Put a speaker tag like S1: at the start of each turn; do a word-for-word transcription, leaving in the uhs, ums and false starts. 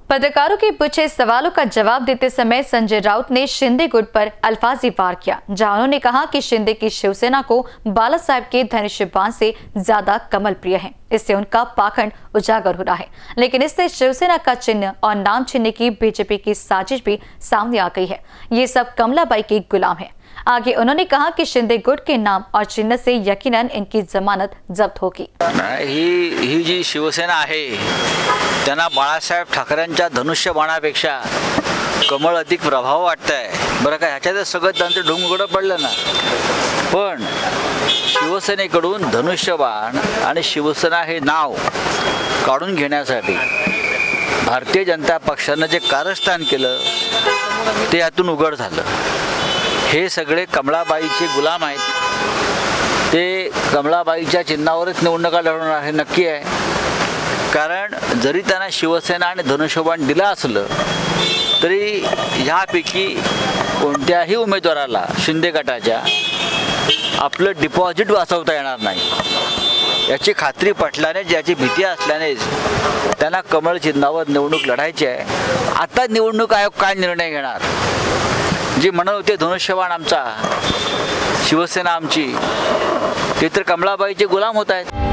S1: पत्रकारों के पूछे सवालों का जवाब देते समय संजय राउत ने शिंदे गुट पर अल्फाजी वार किया, जहां उन्होंने कहा कि शिंदे की शिवसेना को बाला साहब के धनुष्यबाण से ज्यादा कमल प्रिय है। इससे उनका पाखंड उजागर हो रहा है, लेकिन इससे शिवसेना का चिन्ह और नाम छीनने की बीजेपी की साजिश भी सामने आ गई है। ये सब कमलाबाई के गुलाम है। आगे उन्होंने कहा कि शिंदे गुट के नाम और चिन्ह से यकीनन इनकी जमानत जब्त होगी।
S2: ही ही जी शिवसेना आहे त्यांना बाळासाहेब ठाकरेंच्या धनुष्यबाणापेक्षा कमळ अधिक प्रभाव वाटतंय बरं का। ह्याच्यात सगळं त्यांचं ढुंगुडं पडलं ना, पण शिवसेनेकडून धनुष्यबाण आणि शिवसेना हे नाव काढून घेण्यासाठी भारतीय जनता पक्षानं जे कारस्थान केलं ते यातून उघड झालं। हे सगळे कमलाबाईचे गुलाम आहेत, ते कमलाबाईच्या चिन्हावरच निवडणुका लढवणार हे नक्की आहे। कारण जरी त्यांना शिवसेना आणि धनुष्यबाण दिलं असलं तरी ह्यापैकी कोणत्याही उमेदवाराला शिंदे गटाच्या आपलं डिपॉझिट वाचवता येणार नाही याची खात्री पटल्याने, ज्याची भीती असल्यानेच त्यांना कमळ चिन्हावर निवडणूक लढायची आहे। आता निवडणूक आयोग काय निर्णय घेणार, जे म्हणत होते धनुष्यबाण आमचा शिवसेना आमची, ते तर कमलाबाईचे गुलाम होत आहेत।